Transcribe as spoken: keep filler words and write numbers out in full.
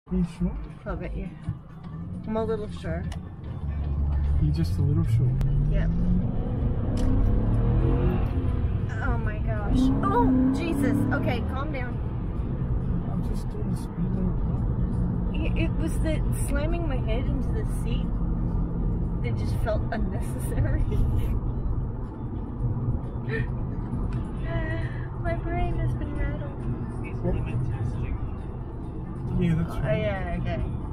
Are you sure? I'll bet you. I'm a little sure. You're just a little sure. Yep. Oh my gosh. Oh, Jesus. Okay, calm down. I'm just doing a speed limit. It, it was the slamming my head into the seat that just felt unnecessary. My brain has been rattled. Yeah, that's Oh, right. yeah, okay.